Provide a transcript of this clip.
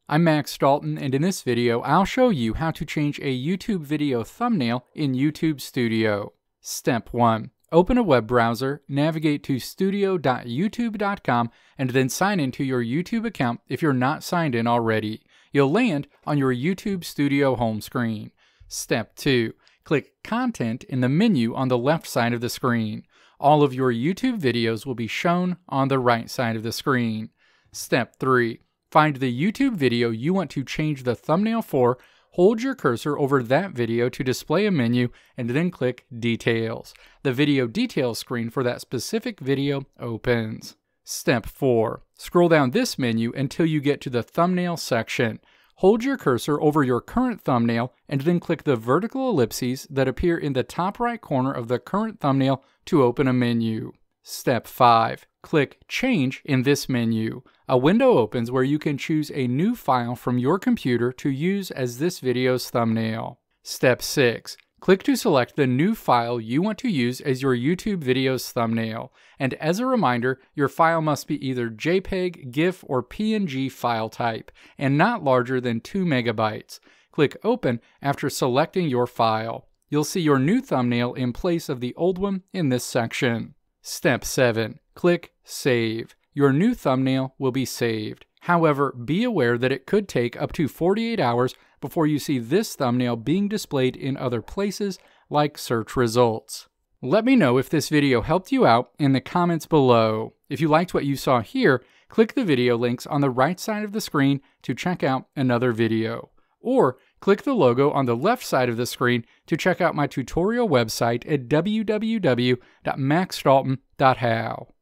I'm Max Dalton, and in this video, I'll show you how to change a YouTube video thumbnail in YouTube Studio. Step 1. Open a web browser, navigate to studio.youtube.com, and then sign into your YouTube account if you're not signed in already. You'll land on your YouTube Studio home screen. Step 2. Click Content in the menu on the left side of the screen. All of your YouTube videos will be shown on the right side of the screen. Step 3. Find the YouTube video you want to change the thumbnail for, hold your cursor over that video to display a menu, and then click Details. The video details screen for that specific video opens. Step 4. Scroll down this menu until you get to the Thumbnail section. Hold your cursor over your current thumbnail and then click the vertical ellipses that appear in the top right corner of the current thumbnail to open a menu. Step 5. Click Change in this menu. A window opens where you can choose a new file from your computer to use as this video's thumbnail. Step 6. Click to select the new file you want to use as your YouTube video's thumbnail. And as a reminder, your file must be either JPEG, GIF, or PNG file type, and not larger than 2 megabytes. Click Open after selecting your file. You'll see your new thumbnail in place of the old one in this section. Step 7. Click Save. Your new thumbnail will be saved. However, be aware that it could take up to 48 hours before you see this thumbnail being displayed in other places like search results. Let me know if this video helped you out in the comments below. If you liked what you saw here, click the video links on the right side of the screen to check out another video. Or click the logo on the left side of the screen to check out my tutorial website at www.maxdalton.how.